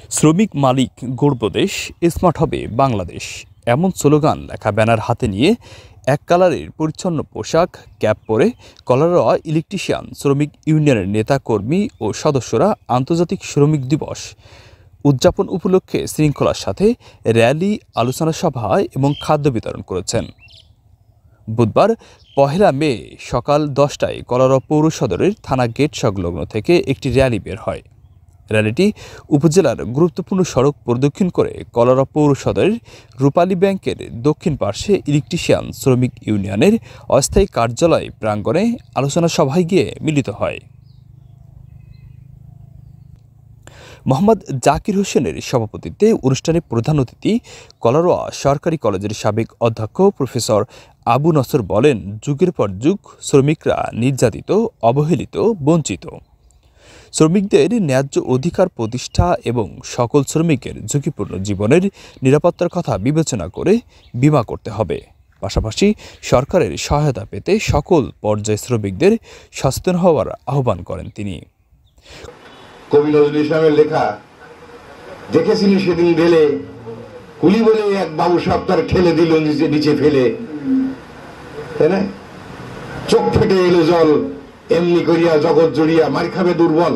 শ্রমিক মালিক গড়ব দেশ, স্মার্ট হবে বাংলাদেশ, এমন স্লোগান লেখা ব্যানার হাতে নিয়ে এক কালারের পরিচ্ছন্ন পোশাক ক্যাপ পরে কলারোয়া ইলেকট্রিশিয়ান শ্রমিক ইউনিয়নের নেতা কর্মী ও সদস্যরা আন্তর্জাতিক শ্রমিক দিবস উদযাপন উপলক্ষে শৃঙ্খলার সাথে র্যালি, আলোচনা সভা এবং খাদ্য বিতরণ করেছেন। বুধবার ১ মে সকাল ১০টায় কলারোয়া পৌর সদরের থানা গেট সংলগ্ন থেকে একটি র্যালি বের হয়। র্যালিটি উপজেলার গুরুত্বপূর্ণ সড়ক প্রদক্ষিণ করে কলারোয়া পৌর সদরের রূপালী ব্যাংকের দক্ষিণ পার্শ্বে ইলেকট্রিশিয়ান শ্রমিক ইউনিয়নের অস্থায়ী কার্যালয় প্রাঙ্গণে আলোচনা সভায় গিয়ে মিলিত হয়। মোহাম্মদ জাকির হোসেনের সভাপতিত্বে অনুষ্ঠানে প্রধান অতিথি কলারোয়া সরকারি কলেজের সাবেক অধ্যক্ষ প্রফেসর আবু নসর বলেন, যুগের পর যুগ শ্রমিকরা নির্যাতিত, অবহেলিত, বঞ্চিত। শ্রমিকদের ন্যায্য অধিকার প্রতিষ্ঠা এবং সকল শ্রমিকের ঝুঁকিপূর্ণ জীবনের নিরাপত্তার কথা বিবেচনা করে বীমা করতে হবে। পাশাপাশি সরকারের সহায়তা পেতে সকল পর্যায়ে শ্রমিকদের সচেতন হওয়ার আহ্বান করেন তিনি। কবি নজরুল ইসলামের লেখা দেখেছিলি সেদিন বেলে, কুলি বলে এক বাবু সাহেব তার ঠেলে দিল নিচে ফেলে, তাই না? চোখ ফেটে এলো জল, এমনি করিয়া জগৎ জড়িয়া মার খাবে দুর্বল।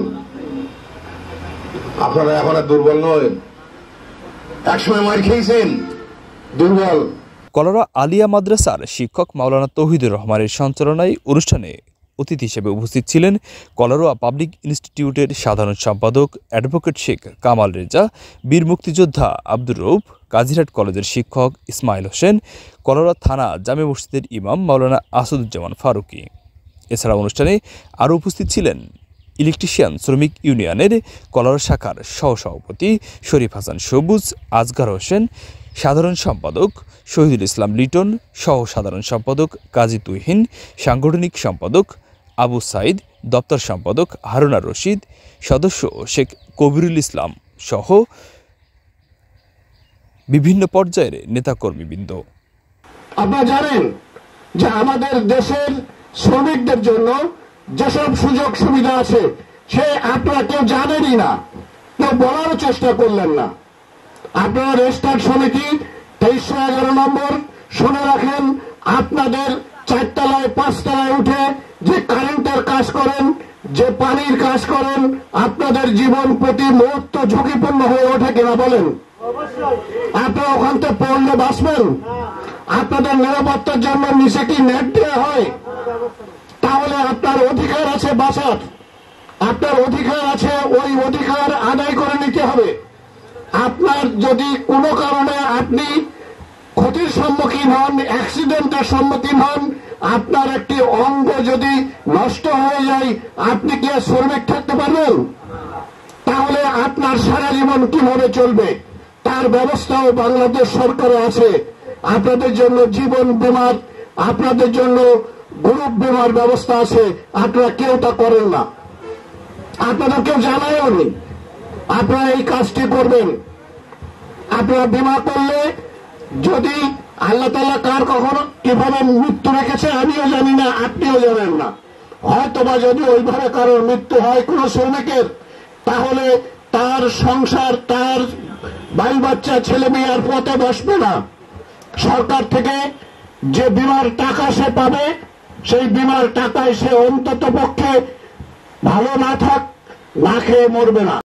আপনারা এখন আর দুর্বল নয়, একসময় মার খেয়েছেন দুর্বল। কলারোয়া আলিয়া মাদ্রাসার শিক্ষক মাওলানা তৌহিদুর রহমানের সঞ্চালনায় অনুষ্ঠানে অতিথি হিসেবে উপস্থিত ছিলেন কলারোয়া পাবলিক ইনস্টিটিউটের সাধারণ সম্পাদক অ্যাডভোকেট শেখ কামাল রেজা, বীর মুক্তিযোদ্ধা আব্দুর রউফ, কাজিরহাট কলেজের শিক্ষক ইসমাইল হোসেন, কলারোয়া থানা জামে মসজিদের ইমাম মাওলানা আসাদুজ্জামান ফারুকি। এছাড়া অনুষ্ঠানে আরও উপস্থিত ছিলেন ইলেকট্রিশিয়ান শ্রমিক ইউনিয়নের কলারোয়া শাখার সহসভাপতি শরীফ হাসান সবুজ, আজগার হোসেন, সাধারণ সম্পাদক শহীদুল ইসলাম লিটন, সহ সাধারণ সম্পাদক কাজী তুহিন, সাংগঠনিক সম্পাদক আবু সাইদ, দপ্তর সম্পাদক হারুনা রশিদ, সদস্য শেখ কবিরুল ইসলাম সহ বিভিন্ন পর্যায়ের নেতাকর্মীবৃন্দ। আপনারা জানেন যে আমাদের দেশের শ্রমিকদের জন্য যেসব সুযোগ সুবিধা আছে সে আপনারা কেউ জানেনই না, কেউ বলারও চেষ্টা করলেন না। আপনারা রেজিস্টার্ড সমিতি 2311 নম্বর শুনে রাখেন, আপনাদের 4 তলায় 5 তলায় উঠে যে কারেন্টের কাজ করেন, যে পানির কাজ করেন, আপনাদের জীবন প্রতি মুহূর্ত ঝুঁকিপূর্ণ হয়ে ওঠে কিনা বলেন? আপনারা ওখান থেকে পড়লে বাঁচবেন? আপনাদের নিরাপত্তার জন্য নিচে কি নেট দেওয়া হয়? তাহলে আপনার অধিকার আছে বাঁচার, আপনার অধিকার আছে, ওই অধিকার আদায় করে নিতে হবে। আপনার যদি কোনো কারণে আপনি ক্ষতির সম্মুখীন হন, অ্যাক্সিডেন্টের সম্মুখীন হন, আপনার একটি অঙ্গ যদি নষ্ট হয়ে যায়, আপনি কি আর শ্রমিক থাকতে পারবেন? তাহলে আপনার সারা জীবন কিভাবে চলবে? তার ব্যবস্থাও বাংলাদেশ সরকারে আছে। আপনাদের জন্য জীবন বীমার, আপনাদের জন্য গ্রুপ বীমার ব্যবস্থা আছে। আপনারা কেউ তা করেন না, আপনাদের কেউ জানায়ও নি। আপনারা এই কাজটি করবেন। আপনারা বীমা করলে যদি আল্লাহ তাআলা কার কখনো কিভাবে মৃত্যু রেখেছে আমিও জানি না, আপনিও জানেন না। হয়তোবা যদি ওইভাবে কারোর মৃত্যু হয় কোনো শ্রমিকের, তাহলে তার সংসার, তার বাল বাচ্চা, ছেলে মেয়ে আর পথে বসবে না। সরকার থেকে যে বীমার টাকা সে পাবে, সেই বীমার টাকায় সে অন্তত পক্ষে ভালো না থাক, না খেয়ে মরবে না।